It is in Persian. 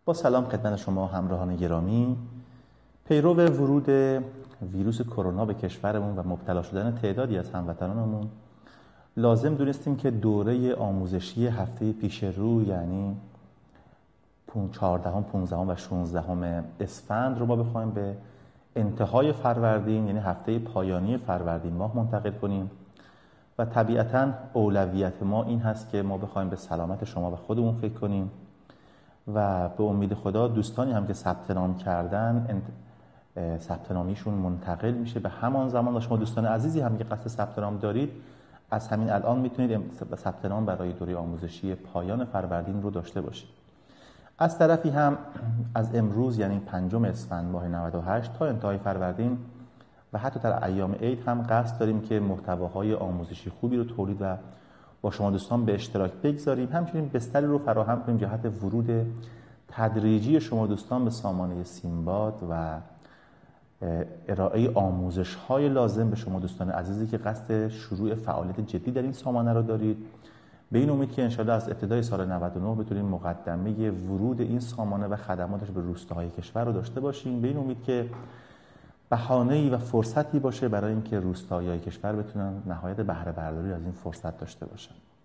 با سلام خدمت شما همراهان گرامی. پیرو ورود ویروس کرونا به کشورمون و مبتلا شدن تعدادی از هموطنانمون لازم دونستیم که دوره آموزشی هفته پیش رو یعنی 14، 15 و 16 اسفند رو ما بخوایم به انتهای فروردین یعنی هفته پایانی فروردین ماه منتقل کنیم و طبیعتاً اولویت ما این هست که ما بخوایم به سلامت شما و خودمون فکر کنیم و به امید خدا دوستانی هم که ثبت نام کردن ثبت نامیشون منتقل میشه به همان زمان و شما دوستان عزیزی هم که قصد ثبت نام دارید از همین الان میتونید ثبت نام برای دوره آموزشی پایان فروردین رو داشته باشید. از طرفی هم از امروز یعنی 5 اسفند ماه 98 تا انتهای فروردین و حتی در ایام عید هم قصد داریم که محتواهای آموزشی خوبی رو تولید و با شما دوستان به اشتراک بگذاریم. همچنین بستری رو فراهم کنیم جهت ورود تدریجی شما دوستان به سامانه سیمباد و ارائه آموزش‌های لازم به شما دوستان عزیزی که قصد شروع فعالیت جدی در این سامانه رو دارید. به این امید که انشاءالله از ابتدای سال 99 بتونیم مقدمه ورود این سامانه و خدماتش به روستاهای کشور رو داشته باشیم. به این امید که بهانه‌ای و فرصتی باشه برای اینکه روستاهای کشور بتونن نهایت بهره برداری از این فرصت داشته باشن.